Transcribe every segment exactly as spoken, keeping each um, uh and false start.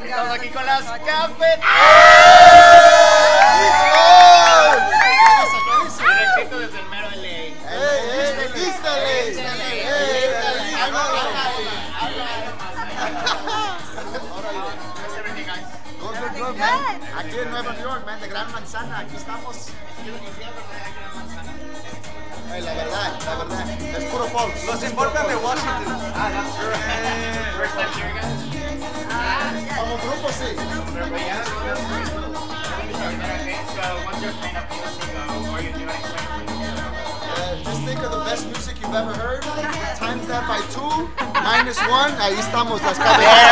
Estamos aquí con las cafeteras. Directito desde el mero L A. Aquí en Nueva York, man, de Gran Manzana, aquí estamos. Ay, la verdad, la verdad, es puro folk. Nos importan de Washington. Ah, that's true. First time here, guys? Como grupo, sí. So, what's your kind of music uh, or you do Uh, just think of the best music you've ever heard. Times that by two, minus one. Ahí estamos, las cabezas.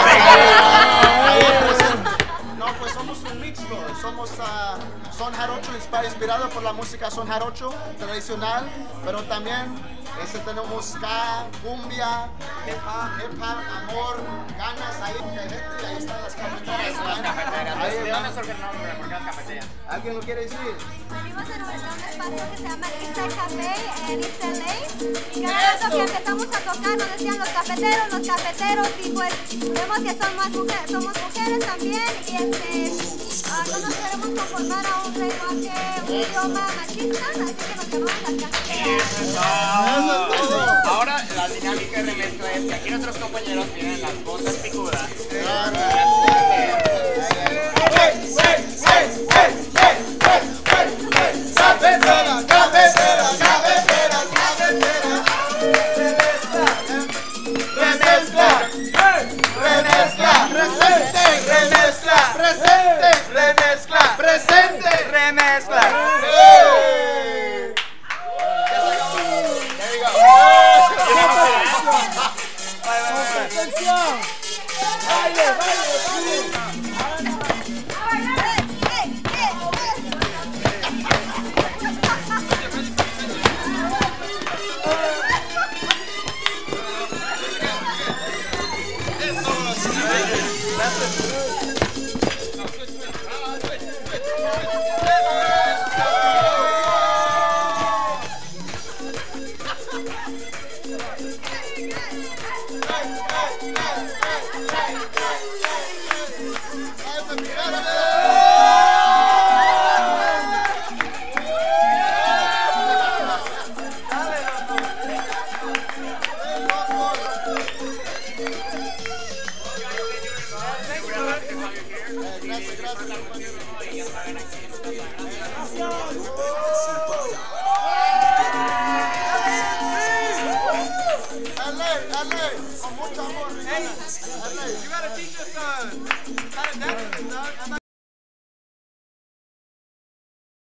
No, pues somos un mixto. Somos uh, son jarocho, inspirado por la música son jarocho tradicional, pero también ese tenemos ska, cumbia, hip hop, hip hop, amor, ganas, ahí, gente, ahí están las cafeteras. Las cafeteras. Ahí, ¿De dónde surge el nombre? ¿Por qué las cafeteras? ¿Alguien lo quiere decir? Venimos en un espacio que se llama Eastside Café en East L A. Y cada rato que empezamos a tocar nos decían los cafeteros, los cafeteros. Y pues vemos que son más mujeres, somos mujeres también. Y este, uh, no nos queremos conformar a un lenguaje, un idioma machista. Así que nos llamamos las cafeteras. Ahora la dinámica de remezcla es que aquí nuestros compañeros tienen las voces picudas. Cafetera, cafetera, cafetera, cafetera. Remezcla, remezcla, presente, remezcla, presente, remezcla, presente, Remezcla. Hey. There we go. Atención. Baile, baile, con mucho amor. Hey, you gotta teach us uh, how to dance, dog.